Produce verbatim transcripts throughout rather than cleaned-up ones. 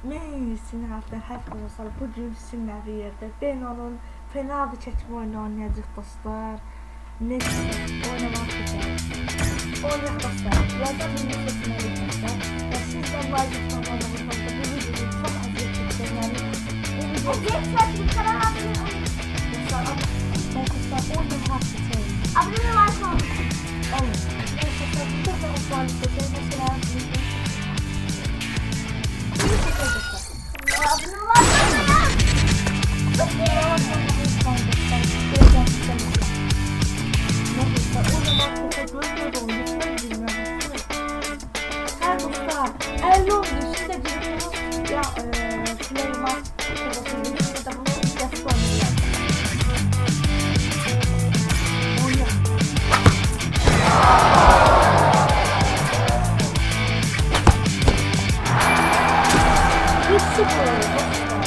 Men sinirde her olsa bugün sizinle bir yerde ben onun penaltı çekme oyunu oynayacak dostlar. Ne oynamak güzel. Oynayak dostlar. Yazan bir sesine dostlar. Ve sizden vacip olmanızda bu videoyu çok aziyet çekeceğim. Yani bu videoyu aziyet çekeceğim. Kanal abone olun. Dostlar arkadaşlar on bin harf seçelim. Abone var mı? Olun. Dostlar bir de ben o puanı seçelim. Mesela abone var mı? Her dostlar elli oldu size diyorsunuz ya Süleyman size de bunu destek olmayacak. Oyna. üç sıfır.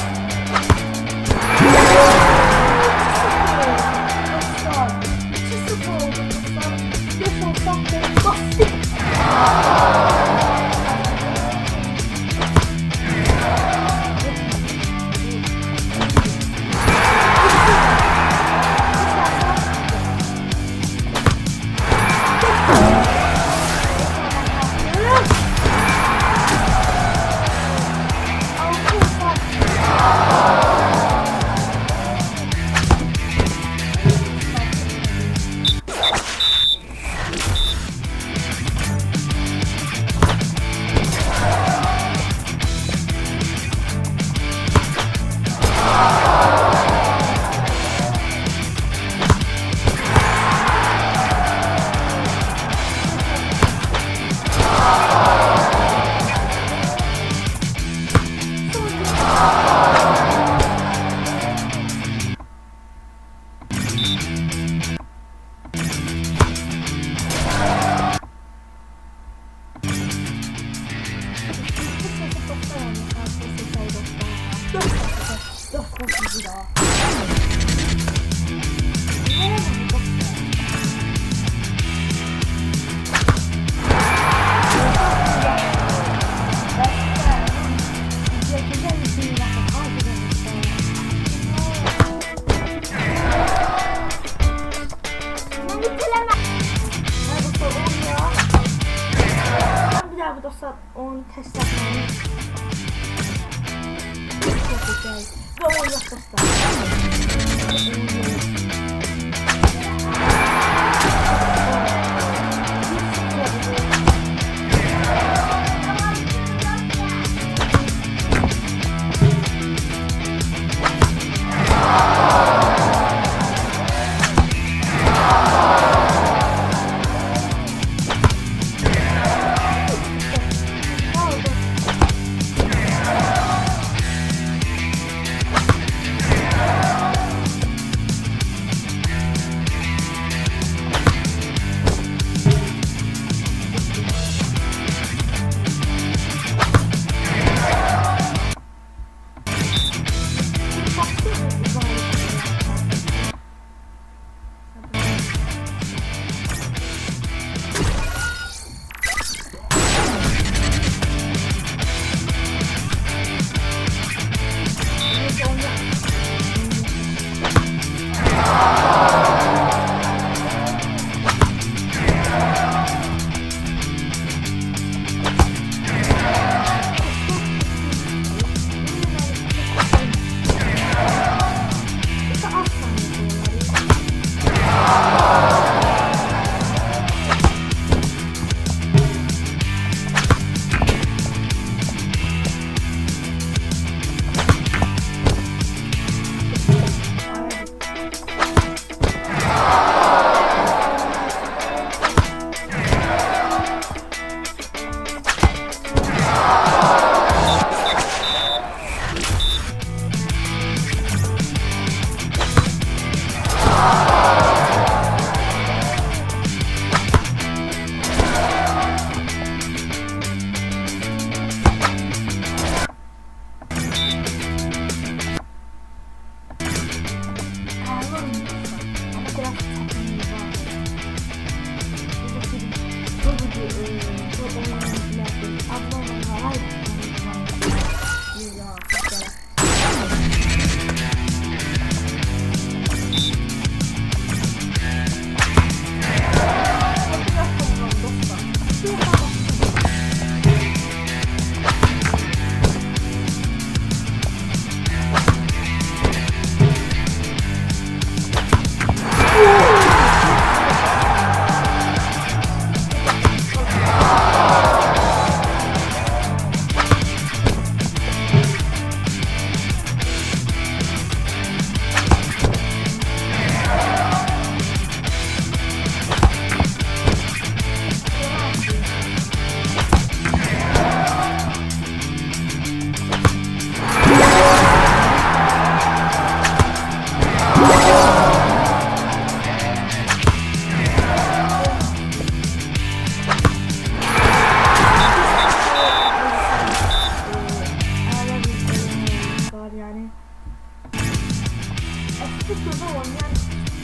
Dostlar onu test etmemiz çok güzel ve oynak dostlar.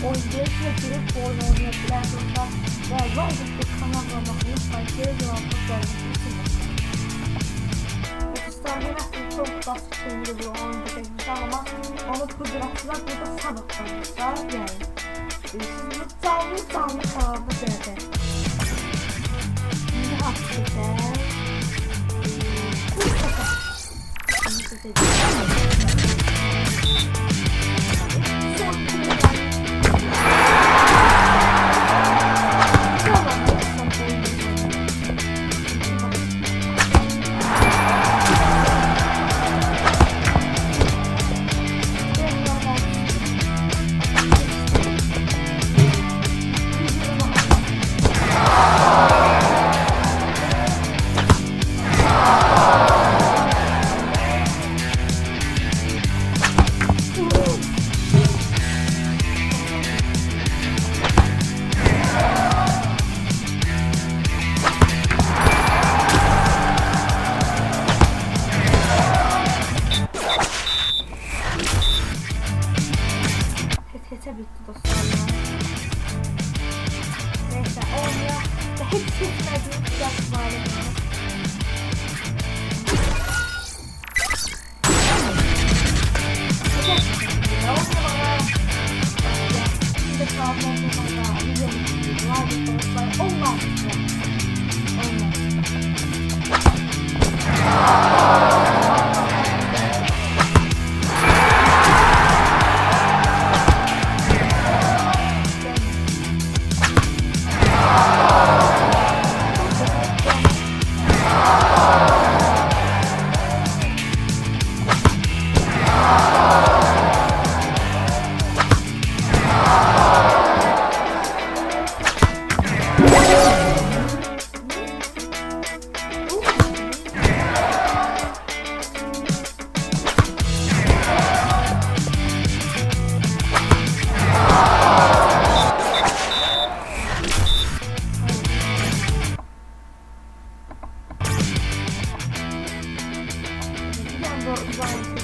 oyuncuya girip oyun oynayabilir dostlar ve like bir kanal olmasını unutmayın. Geri zaman çok görüşürüz. Dostlar yine çok basit şeyleri bir oyunda çekmişler ama onu kudretçiler burada sabıklanmışlar yani. Siz bu canlı canlı kanalda göreceksiniz. Şimdi hakikaten bu sefer şimdi seçeceğim. Keçe bitti dostlar. Neyse olmuyor. Ve hiç seçmediğim sıcak var. Şimdi kalmamda izlemişsiniz. Like dostlar. Olmaz. Olmaz. Güzel.